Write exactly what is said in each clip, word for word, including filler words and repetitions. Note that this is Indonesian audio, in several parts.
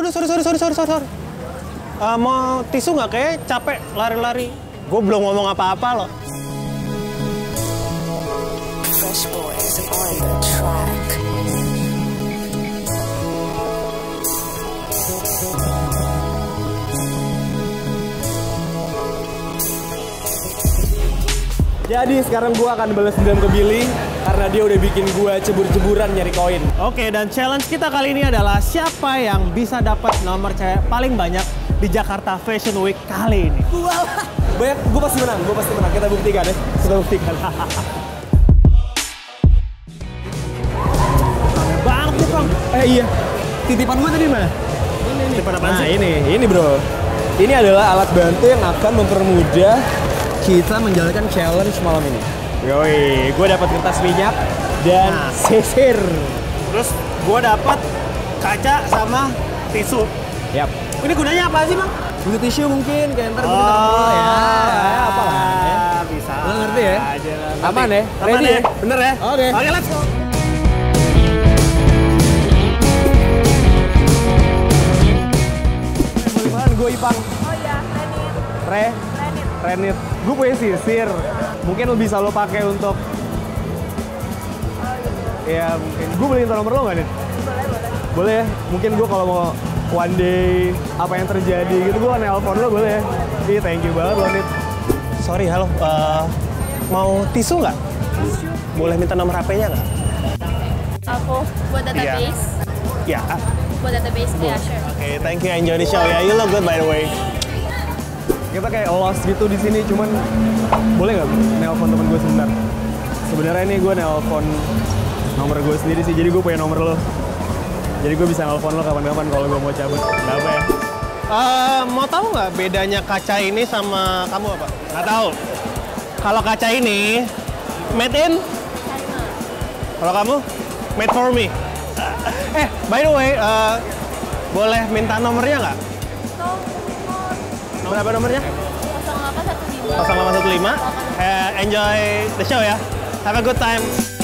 aduh, sorry, sorry, sorry, sorry, sorry. Uh, mau tisu nggak? Kayak capek lari-lari. Gue belum ngomong apa-apa loh. Fresh boys on the track. Jadi sekarang gue akan balas dendam ke Billy karena dia udah bikin gue cebur-ceburan nyari koin. Oke, dan challenge kita kali ini adalah siapa yang bisa dapat nomor cewek paling banyak di Jakarta Fashion Week kali ini. Wah, banyak, gue pasti menang, gue pasti menang. Kita buktikan ya, kita buktikan. Banget nih, Bang. Eh iya, titipan gue tadi mana? Ini, ini. Titipan apaan Nah sih? ini, ini bro. Ini adalah alat bantu yang akan mempermudah kita menjalankan challenge malam ini. Yoi, gue dapat kertas minyak dan Nah. sisir. Terus gue dapat kaca sama tisu. Yap. Ini gunanya apa sih, Bang? Butuh tisu mungkin, kayak ntar Oh, kita kumpul ya. Ya, apa lah ya. Bisa. Lo ngerti ya? Aja, ngerti. Aman ya? Aman Ready ya? ya? Bener ya? Oke. Oke, let's go. Bagaimana gue Ipang? Oh iya, Renit. Re? Renit. Renit. Gue punya sisir. Mungkin lo bisa lo pakai untuk... Ya mungkin. Gue boleh minta nomor lo nggak nih? Boleh, boleh. Boleh ya? Mungkin gue kalau mau one day apa yang terjadi gitu gue nelpon lo boleh ya? Iya, thank you banget lo Nit. Sorry, halo. Uh, mau tisu nggak? Boleh minta nomor H P-nya nggak? Aku buat database. Ya. Buat database, ya sure. Oke, thank you. Enjoy the show ya. You look good by the way. Kita kayak lost gitu di sini, cuman boleh nggak nelpon temen gue sebentar? Sebenarnya ini gue nelpon nomor gue sendiri sih, jadi gue punya nomor lo. Jadi gue bisa nelpon lo kapan-kapan kalau gue mau cabut. Nggak apa ya? Uh, mau tahu nggak bedanya kaca ini sama kamu apa? Nggak tahu. Kalau kaca ini made in, kalau kamu made for me. Eh, by the way, uh, boleh minta nomornya nggak? Nomor Berapa nomornya? nol delapan satu lima. nol delapan satu lima. Eh, enjoy the show ya. Have a good time.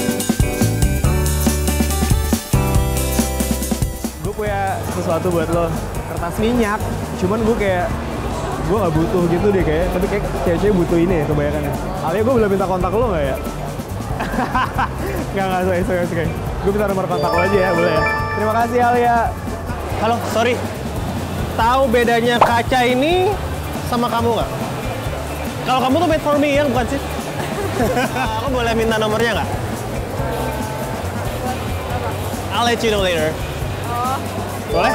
Gue punya sesuatu buat lo, kertas minyak. Cuman gue kayak gue nggak butuh gitu deh kayak, tapi kayak cewek-cewek butuh ini ya kebanyakan ya. Alia gue boleh minta kontak lo nggak ya? Nggak nggak sorry sorry sorry. Gue minta nomor kontak lo aja ya, boleh ya? Terima kasih Alia. Halo, sorry. Tahu bedanya kaca ini sama kamu nggak? Kalau kamu tuh made for me ya, bukan sih? Aku boleh minta nomornya nggak? I'll let you know later. Oh, Boleh?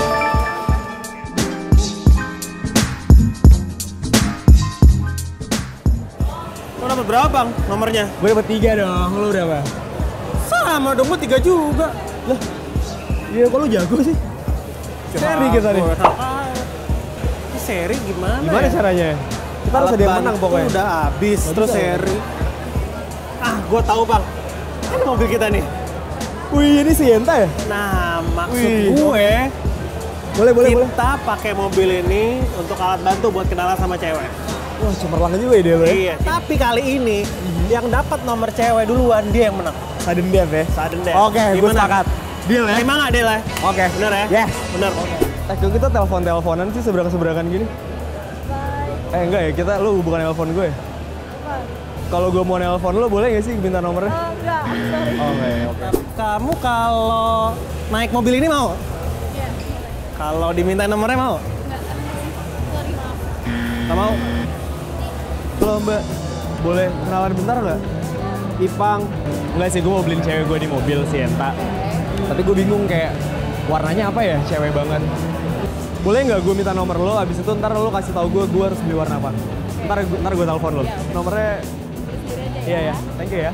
Lo dapat berapa, Bang, nomornya? Gue dapet tiga dong, lo berapa? Sama dong, gue tiga juga. Lah, iya kok lo jago sih? Seri kita nih. Ini seri gimana Gimana ya? caranya? Kita harus Alat ada yang menang bantu pokoknya. udah habis, Nggak terus bisa. seri. Ah, gue tahu, Bang. Ini mobil kita nih. Wih, ini Sienta ya? Nah, maksud Wih. gue, Boleh, boleh, boleh. kita pakai mobil ini untuk alat bantu buat kenalan sama cewek. Wah, cemerlang juga ide lo ya. Iya. Tapi kali ini, yang dapat nomor cewek duluan, dia yang menang. Sudden death ya? Sudden death. Oke, gue Gimana? sepakat. Deal ya? Terima nggak, Del? ya? Oke. Bener ya? Yes. Bener. Eh, kalau kita telepon-teleponan sih seberang-seberangan gini? bye. Eh, enggak ya, kita lu bukan nelpon gue ya? Bye. Kalau gue mau nelpon lo, boleh nggak sih minta nomornya? Oh, enggak, sorry. Oke, oke. Kamu kalau naik mobil ini mau? Iya, Kalau diminta nomornya mau? enggak. Sorry, maaf. Nggak mau? Halo mbak, boleh kenalan bentar nggak? Ipang. Enggak sih, gue mau beliin cewek gue di mobil Sienta. Tapi gue bingung kayak warnanya apa ya, cewek banget. Boleh nggak gue minta nomor lo, abis itu ntar lo kasih tahu gue, gue harus beli warna apa. Ntar, ntar gue telepon lo. Nomornya, iya ya, thank you ya.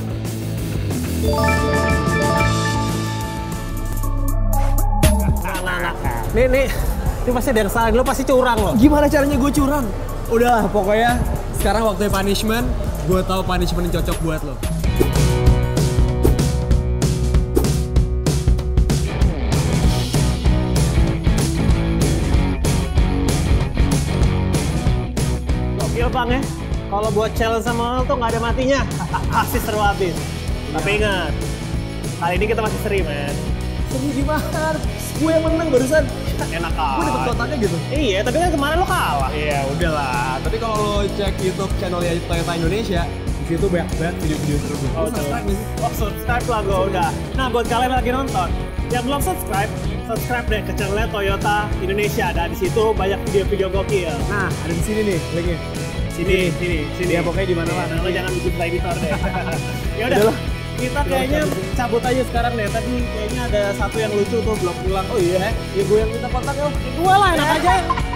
Nah, nah, nah. Nih, nih. Ini pasti ada yang salah. Lo pasti curang loh. Gimana caranya gue curang? Udah, pokoknya sekarang waktunya punishment. Gue tahu punishment yang cocok buat lo. Gokil, Bang ya. Kalau buat challenge sama lo tuh nggak ada matinya. Pasti seru habis. Tapi ingat, kali ini kita masih seri, men. Seru gimana? gue yang menang barusan. Enak Gue dapet aja. kotaknya gitu. Iya, tapi kan kemarin lo kalah. Iya udahlah. Tapi kalau lo cek YouTube channelnya Toyota Indonesia, di situ banyak banget video-video seru. Oh, subscribe nih. Oh, subscribe lah gue udah. Nah, buat kalian yang lagi nonton, yang belum subscribe, subscribe deh ke channelnya Toyota Indonesia. Dan di situ banyak video-video gokil. Nah, ada di sini nih linknya. Sini, sini, sini. Ya pokoknya di mana lah. Nah, lo jangan bikin play editor deh. Ya udah. Udahlah. Kita kayaknya cabut aja sekarang deh. Tadi kayaknya ada satu yang lucu tuh belum pulang. Oh iya, ya gue yang minta kontak ya. Gue lah enak aja.